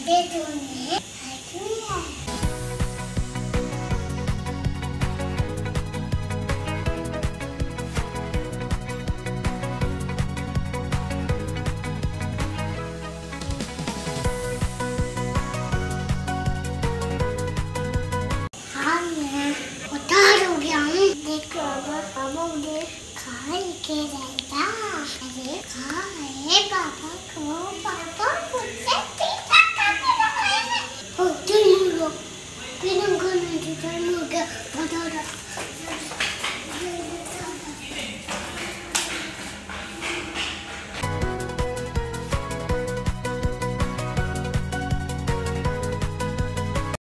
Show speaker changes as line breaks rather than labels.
दे तूने क्यों आया? हाँ मैं उतार हो गया हूँ। देखो अब मुझे खा के रहेगा। अरे खा है पापा।